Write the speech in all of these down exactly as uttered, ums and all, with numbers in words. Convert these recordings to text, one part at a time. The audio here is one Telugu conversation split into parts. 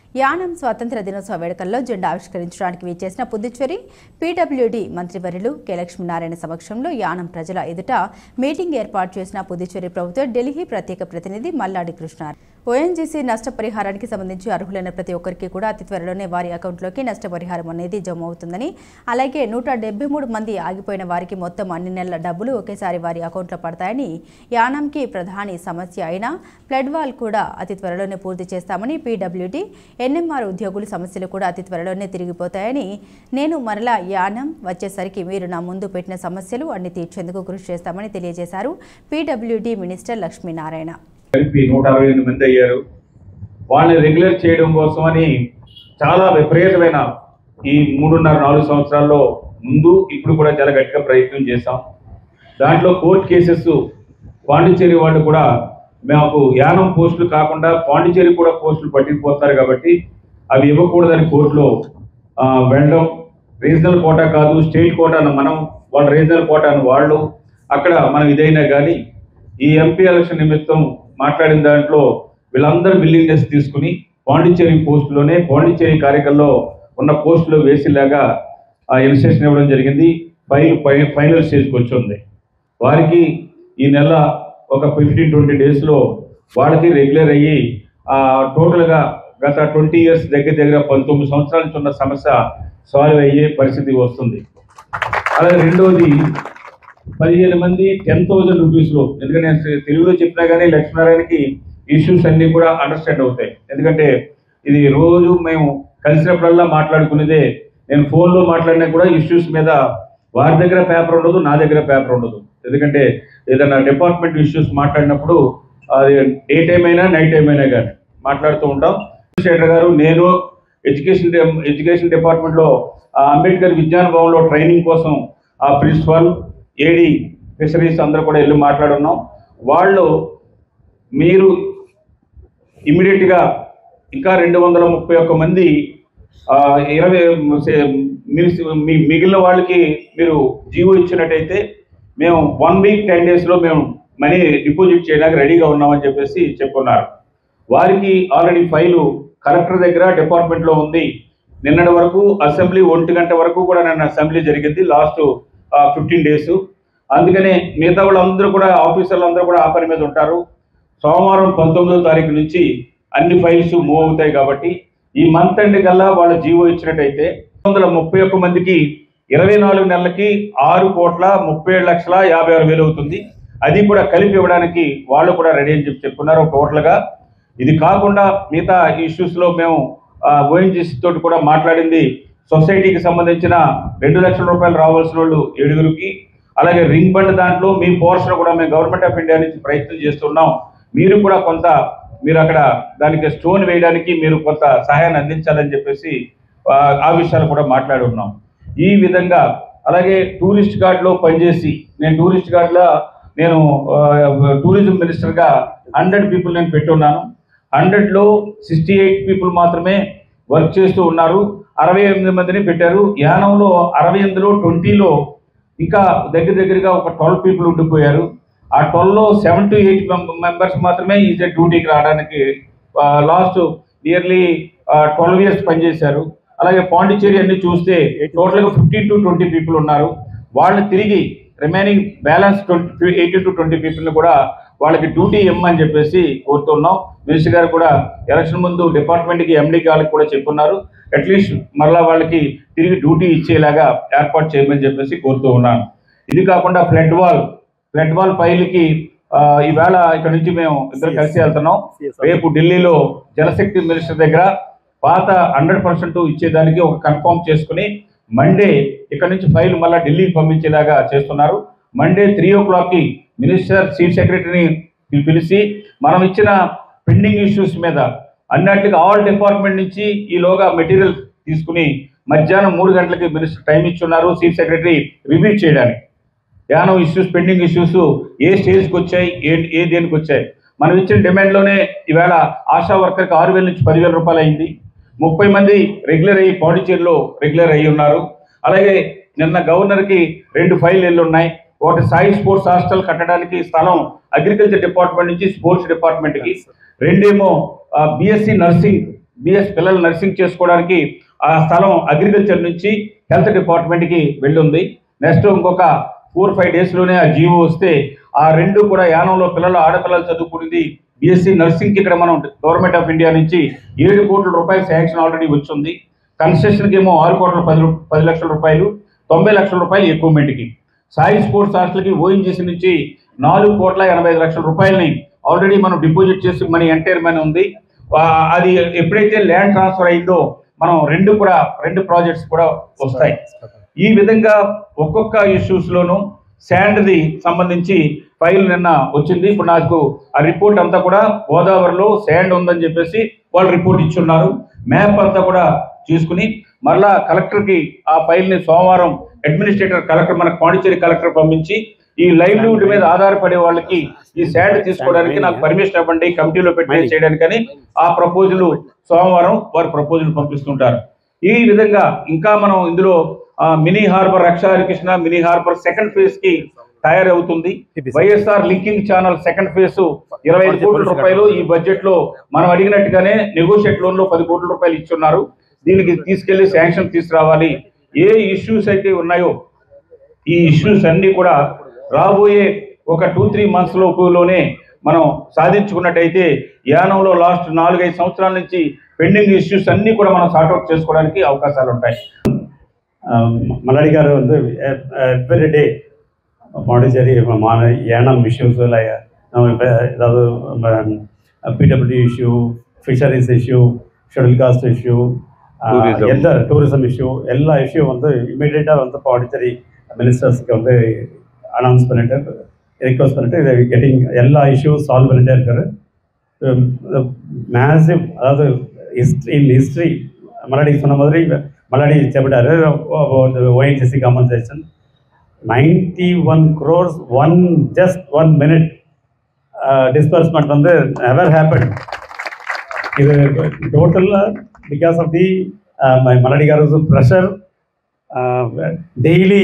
యానం స్వాతంత్ర దినోత్సవ వేడుకల్లో జెండా ఆవిష్కరించడానికి విచ్చేసిన పుదుచ్చేరి పీడబ్ల్యూడీ మంత్రివర్యులు కె లక్ష్మీనారాయణ సమక్షంలో యానం ప్రజల ఎదుట మీటింగ్ ఏర్పాటు చేసిన పుదుచ్చేరి ప్రభుత్వ ఢిల్లీ ప్రత్యేక ప్రతినిధి మల్లాడి కృష్ణ ఓఎన్జీసీ నష్టపరిహారానికి సంబంధించి అర్హులైన ప్రతి ఒక్కరికి కూడా అతి త్వరలోనే వారి అకౌంట్లోకి నష్టపరిహారం అనేది జమ అవుతుందని, అలాగే నూట డెబ్బై మూడు మంది ఆగిపోయిన వారికి మొత్తం అన్ని నెలల డబ్బులు ఒకేసారి వారి అకౌంట్లో పడతాయని, యానంకి ప్రధాని సమస్య అయిన ఫ్లడ్ వాల్ కూడా అతి త్వరలోనే పూర్తి చేస్తామని, పీడబ్ల్యూడీ ఎన్ఎంఆర్ ఉద్యోగుల సమస్యలు కూడా అతి త్వరలోనే తిరిగిపోతాయని, నేను మరలా యానం వచ్చేసరికి మీరు నా ముందు పెట్టిన సమస్యలు అన్ని తీర్చేందుకు కృషి చేస్తామని తెలియజేశారు పీడబ్ల్యూడీ మినిస్టర్ లక్ష్మీనారాయణ. కలిపి నూట అరవై ఎనిమిది మంది అయ్యారు. వాళ్ళని రెగ్యులర్ చేయడం కోసమని చాలా విపరీతమైన ఈ మూడున్నర నాలుగు సంవత్సరాల్లో ముందు ఇప్పుడు కూడా చాలా గట్టిగా ప్రయత్నం చేశాం. దాంట్లో కోర్టు కేసెస్ పాండిచేరి వాళ్ళు కూడా మాకు యానం పోస్టులు కాకుండా పాండిచేరి కూడా పోస్టులు పట్టుకుపోతారు కాబట్టి అవి ఇవ్వకూడదని కోర్టులో వెళ్ళడం, రీజనల్ కోటా కాదు స్టేట్ కోటాను మనం, వాళ్ళ రీజనల్ కోటాను వాళ్ళు, అక్కడ మనం ఇదైనా కానీ ఈ ఎంపీ ఎలక్షన్ నిమిత్తం మాట్లాడిన దాంట్లో వీళ్ళందరూ విల్లింగ్నెస్ తీసుకుని పాండిచేరి పోస్టులోనే పాండిచేరి కార్యక్రమంలో ఉన్న పోస్టులో వేసేలాగా ఆ ఇన్స్ట్రక్షన్ ఇవ్వడం జరిగింది. ఫైల్ ఫైనల్ స్టేజ్కి వచ్చింది. వారికి ఈ నెల ఒక ఫిఫ్టీన్ ట్వంటీ డేస్లో వాళ్ళకి రెగ్యులర్ అయ్యి టోటల్గా గత ట్వంటీ ఇయర్స్ దగ్గర దగ్గర పంతొమ్మిది సంవత్సరాల నుంచి ఉన్న సమస్య సాల్వ్ అయ్యే పరిస్థితి వస్తుంది. అలాగే రెండవది పదిహేను మంది టెన్ థౌజండ్ రూపీస్లో, ఎందుకంటే నేను తెలుగులో చెప్పినా కానీ లక్ష్మీనారాయణకి ఇష్యూస్ అన్నీ కూడా అండర్స్టాండ్ అవుతాయి. ఎందుకంటే ఇది రోజు మేము కలిసినప్పుడల్లా మాట్లాడుకునేదే. నేను ఫోన్లో మాట్లాడినా కూడా ఇష్యూస్ మీద వారి దగ్గర పేపర్ ఉండదు, నా దగ్గర పేపర్ ఉండదు. ఎందుకంటే ఏదైనా డిపార్ట్మెంట్ ఇష్యూస్ మాట్లాడినప్పుడు అది డే టైం అయినా నైట్ టైం అయినా కానీ మాట్లాడుతూ ఉంటాం. చంద్రశేఖర్ గారు, నేను ఎడ్యుకేషన్ ఎడ్యుకేషన్ డిపార్ట్మెంట్లో అంబేద్కర్ విజ్ఞాన భవన్లో ట్రైనింగ్ కోసం ఆ ప్రిన్సిపల్, ఏడీ ఫిషరీస్ అందరూ కూడా వెళ్ళి మాట్లాడున్నాం. వాళ్ళు మీరు ఇమీడియట్గా ఇంకా రెండు వందల ముప్పై ఒక్క మంది ఇరవై మిగిలిన వాళ్ళకి మీరు జీవో ఇచ్చినట్టయితే మేము వన్ వీక్ టెన్ డేస్లో మేము మనీ డిపాజిట్ చేయడానికి రెడీగా ఉన్నామని చెప్పేసి చెప్పున్నారు. వారికి ఆల్రెడీ ఫైలు కలెక్టర్ దగ్గర డిపార్ట్మెంట్లో ఉంది. నిన్నటి వరకు అసెంబ్లీ ఒంటి గంట వరకు కూడా నిన్న అసెంబ్లీ జరిగింది, లాస్ట్ ఫిఫ్టీన్ డేస్. అందుకనే మిగతా వాళ్ళందరూ కూడా ఆఫీసర్లు అందరూ కూడా ఆ పని మీద ఉంటారు. సోమవారం పంతొమ్మిదో తారీఖు నుంచి అన్ని ఫైల్స్ మూవ్ అవుతాయి కాబట్టి ఈ మంత్ ఎండ్ కల్లా వాళ్ళు జీవో ఇచ్చినట్టయితే వందల ముప్పై ఒక్క మందికి ఇరవై నాలుగు నెలలకి ఆరు కోట్ల ముప్పై ఏడు లక్షల యాభై ఆరు వేలు అవుతుంది. అది కూడా కలిపి ఇవ్వడానికి వాళ్ళు కూడా రెడీ అని చెప్పి చెప్పుకున్నారు టోటల్గా. ఇది కాకుండా మిగతా ఇష్యూస్లో మేము ఓఎన్జీసీ తోటి కూడా మాట్లాడింది. సొసైటీకి సంబంధించిన రెండు లక్షల రూపాయలు రావాల్సిన వాళ్ళు ఏడుగురికి, అలాగే రింగ్ బండ్ దాంట్లో మీ పోర్షన్ కూడా మేము గవర్నమెంట్ ఆఫ్ ఇండియా నుంచి ప్రయత్నం చేస్తున్నాం. మీరు కూడా కొంత మీరు అక్కడ దానికి స్టోన్ వేయడానికి మీరు కొంత సహాయాన్ని అందించాలని చెప్పేసి ఆ విషయాలు కూడా మాట్లాడి ఉన్నాం. ఈ విధంగా అలాగే టూరిస్ట్ గార్డ్లో పనిచేసి, నేను టూరిస్ట్ గార్డ్లో నేను టూరిజం మినిస్టర్గా హండ్రెడ్ పీపుల్ నేను పెట్టున్నాను. హండ్రెడ్లో సిక్స్టీ ఎయిట్ పీపుల్ మాత్రమే వర్క్ చేస్తూ ఉన్నారు. అరవై ఎనిమిది మందిని పెట్టారు. యానంలో అరవై ఎనిమిదిలో ట్వంటీలో ఇంకా దగ్గర దగ్గరగా ఒక ట్వెల్వ్ పీపుల్ ఉండిపోయారు. ఆ ట్వెల్వ్లో సెవెన్ టు ఎయిట్ మెంబర్స్ మాత్రమే ఈజీ డ్యూటీకి రావడానికి లాస్ట్ నియర్లీ ట్వెల్వ్ ఇయర్స్ పనిచేశారు. అలాగే పాండిచేరి అన్ని చూస్తే టోటల్గా ఫిఫ్టీన్ టు ట్వంటీ పీపుల్ ఉన్నారు. వాళ్ళు తిరిగి remaining balance twenty eighteen to twenty పీపుల్ని కూడా వాళ్ళకి డ్యూటీ ఇమ్మని చెప్పేసి కోరుతున్నాం. మినిస్టర్ గారు కూడా ఎలక్షన్ ముందు డిపార్ట్మెంట్కి ఎండీ వాళ్ళకి కూడా చెప్పున్నారు, అట్లీస్ట్ మరలా వాళ్ళకి తిరిగి డ్యూటీ ఇచ్చేలాగా ఏర్పాటు చేయమని చెప్పేసి కోరుతూ ఉన్నాను. ఇది కాకుండా ఫ్లడ్ వాల్ ఫ్లడ్ వాల్ ఫైల్కి ఈవేళ ఇక్కడ నుంచి మేము ఇద్దరు కలిసి వెళ్తున్నాం. రేపు ఢిల్లీలో జలశక్తి మినిస్టర్ దగ్గర పాత హండ్రెడ్ పర్సెంట్ ఇచ్చేదానికి ఒక కన్ఫర్మ్ చేసుకుని మండే ఇక్కడ నుంచి ఫైల్ మళ్ళీ ఢిల్లీకి పంపించేలాగా చేస్తున్నారు. మండే త్రీ ఓ క్లాక్కి మినిస్టర్ చీఫ్ సెక్రటరీని పిలిచి మనం ఇచ్చిన పెండింగ్ ఇష్యూస్ మీద అన్నిటికీ ఆల్ డిపార్ట్మెంట్ నుంచి ఈలోగా మెటీరియల్ తీసుకుని మధ్యాహ్నం మూడు గంటలకి మినిస్టర్ టైం ఇచ్చున్నారు చీఫ్ సెక్రటరీ రివ్యూ చేయడానికి. యానం ఇష్యూస్ పెండింగ్ ఇష్యూస్ ఏ స్టేజ్కి వచ్చాయి, ఏ ఏ దేనికి వచ్చాయి. మనం ఇచ్చిన డిమాండ్లోనే ఈవేళ ఆశా వర్కర్కి ఆరు వేల నుంచి పదివేల రూపాయలు అయింది. ముప్పై మంది రెగ్యులర్ అయ్యి పాండిచేరిలో రెగ్యులర్ అయ్యి ఉన్నారు. అలాగే నిన్న గవర్నర్కి రెండు ఫైల్ వెళ్ళి ఉన్నాయి. ఒకటి సాయి స్పోర్ట్స్ హాస్టల్ కట్టడానికి స్థలం అగ్రికల్చర్ డిపార్ట్మెంట్ నుంచి స్పోర్ట్స్ డిపార్ట్మెంట్కి, రెండేమో బిఎస్సి నర్సింగ్ బిఎస్ పిల్లలు నర్సింగ్ చేసుకోవడానికి ఆ స్థలం అగ్రికల్చర్ నుంచి హెల్త్ డిపార్ట్మెంట్కి వెళ్ళింది. నెక్స్ట్ ఇంకొక ఫోర్ ఫైవ్ డేస్లోనే ఆ జీవో వస్తే ఆ రెండు కూడా యానంలో పిల్లలు ఆడపిల్లలు చదువుకునేది బిఎస్సి నర్సింగ్కి ఇక్కడ మనం గవర్నమెంట్ ఆఫ్ ఇండియా నుంచి ఏడు కోట్ల రూపాయలు శాంక్షన్ ఆల్రెడీ వచ్చింది. కన్స్ట్రక్షన్కి ఏమో ఆరు కోట్ల పది పది లక్షల రూపాయలు, తొంభై లక్షల రూపాయలు ఎక్విప్మెంట్కి. సాయి స్పోర్ట్స్ హాస్టల్కి ఓఎన్జీసీ నుంచి నాలుగు కోట్ల ఎనభై ఐదు లక్షల రూపాయలని ఆల్రెడీ మనం డిపాజిట్ చేసి మనీ ఎంటైర్ మనీ ఉంది. అది ఎప్పుడైతే ల్యాండ్ ట్రాన్స్ఫర్ అయిందో మనం రెండు కూడా రెండు ప్రాజెక్ట్స్ కూడా వస్తాయి. ఈ విధంగా ఒక్కొక్క ఇష్యూస్లోనూ శాండ్ది సంబంధించి ఫైల్ నిన్న వచ్చింది. ఇప్పుడు నాకు ఆ రిపోర్ట్ అంతా కూడా గోదావరిలో శాండ్ ఉందని చెప్పేసి వాళ్ళు రిపోర్ట్ ఇచ్చున్నారు. మ్యాప్ అంతా కూడా తీసుకుని మరలా కలెక్టర్కి ఆ ఫైల్ని సోమవారం అడ్మినిస్ట్రేటర్ కలెక్టర్ మనకు పాండిచేరి కలెక్టర్ పంపించి ఈ లైవ్లీహుడ్ మీద ఆధారపడే వాళ్ళకి ఈ శాండ్ తీసుకోవడానికి నాకు పర్మిషన్ ఇవ్వండి కమిటీలో పెట్టి చేయడానికని ఆ ప్రపోజల్ సోమవారం వారు ప్రపోజల్ పంపిస్తుంటారు. ఈ విధంగా ఇంకా మనం ఇందులో మినీ హార్బర్ రక్ష Harikrishna mini harbour second phase కి తయారవుతుంది. YSR linking channel second phase ఇరవై ఐదు కోట్ల రూపాయలు ఈ బడ్జెట్ లో మనం అడిగినట్టుగానే నెగోషియేట్ లోన్ లో పది కోట్ల రూపాయలు ఇచ్చున్నారు. దీనికి తీసుకెళ్లి శాంక్షన్ తీసుకురావాలి. ఏ ఇష్యూస్ అయితే ఉన్నాయో ఈ ఇష్యూస్ అన్ని కూడా రాబోయే ఒక టూ త్రీ మంత్స్ లోపులోనే మనం సాధించుకున్నట్టయితే యానంలో లాస్ట్ నాలుగైదు సంవత్సరాల నుంచి పెండింగ్ ఇష్యూస్ అన్ని కూడా మనం సార్ట్అవుట్ చేసుకోవడానికి అవకాశాలు ఉంటాయి. மல்லாடி கார் வந்து every day Pondicherry Yanam issues இல்லை நம்ம இப்போ ஏதாவது PWD issue, fisheries issue, schedule caste issue, எந்த டூரிசம் இஷ்யூ எல்லா இஷ்யூ வந்து இமீடியட்டாக வந்து பாண்டிச்சேரி மினிஸ்டர்ஸ்க்கு வந்து அனௌன்ஸ் பண்ணிட்டு ரிக்வஸ்ட் பண்ணிட்டு இது கெட்டிங் எல்லா இஷ்யூ சால்வ் பண்ணிட்டே இருக்காரு. மேசிவ் அதாவது ஹிஸ்ட்ரி இன் ஹிஸ்ட்ரி மல்லாடி சொன்ன மாதிரி மல்லாடி చెప్పారు ONGC compensation ninety one crores one just one minute disbursement வந்து నెవర్ హ్యాపెన్. ఇది total because of the Malladi గారు ప్రెషర్ డైలీ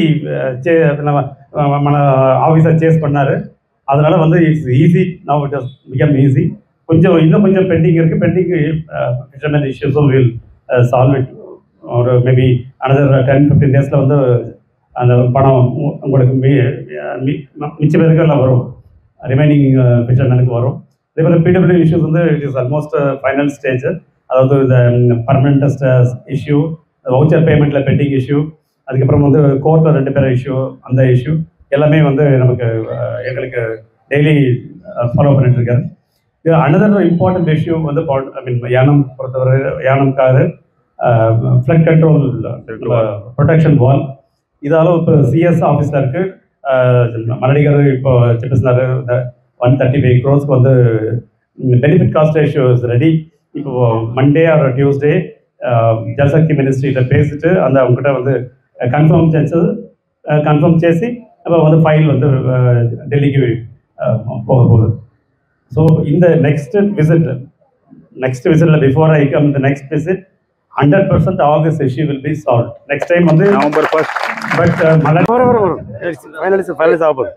మన ఆఫీసర్ చేసి பண்ணாரு. அதனால வந்து it's easy now it has become easy. கொஞ்சம் இன்னும் கொஞ்சம் பெண்டிங் இருக்குது. பெண்டிங் ஃபிஷர்மேன் இஷ்யூஸும் வில் சால்வ் இட் ஒரு மேபி அனதர் டென் ஃபிஃப்டீன் டேஸில் வந்து அந்த பணம் உங்களுக்கு மி மிச்ச பேருக்கு எல்லாம் வரும், ரிமைனிங் ஃபிஷர்மேனுக்கு வரும். அதே போல் பிடபிள்யூ இஷ்யூஸ் வந்து it is almost final stage. அதாவது இந்த பர்மனெண்ட் இஷ்யூ, வவுச்சர் பேமெண்ட்டில் பெண்டிங் இஷ்யூ, அதுக்கப்புறம் வந்து கோர்ட்டில் ரெண்டு பேர் இஷ்யூ, அந்த இஷ்யூ எல்லாமே வந்து நமக்கு எங்களுக்கு டெய்லி ஃபாலோ பண்ணிட்டு இருக்காரு. இது அனதர் இம்பார்ட்டன்ட் இஷ்யூ வந்து ஐ மீன் யானம் பொறுத்தவரை யானம்காக ஃப்ளட் கண்ட்ரோல் ப்ரொடெக்ஷன் வால் இதாலும் இப்போ சிஎஸ் ஆஃபீஸில் இருக்குது. மல்லாடி గారు இப்போ చెప్పేస్తున్నారు ஒன் தேர்ட்டி ஃபைவ் க்ரோஸ்க்கு வந்து benefit cost ratio is ready. இப்போ மண்டே ஆர் டியூஸ்டே జలశక్తి మినిస్ట్రీలో பேசிட்டு அந்த அவங்ககிட்ட வந்து கன்ஃபார்ம் చేసి கன்ஃபார்ம் చేసి அப்போ வந்து ஃபைல் வந்து டெல்லிக்கு போக போகுது. ஸோ இந்த நெக்ஸ்ட் விசிட் நெக்ஸ்ட் விசிட்டில் before I come the next visit hundred percent all this issue will be solve. Next time வந்து November first but finalise finalise ஆகும்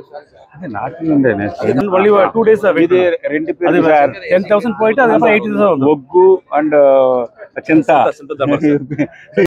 టూ డేస్ ఇది రెండు టెన్ థౌసండ్ పోయిட்டு அதுக்கப்புறம் எயிட்டி தௌசண்ட் ఒగ్గు అండ్ చింత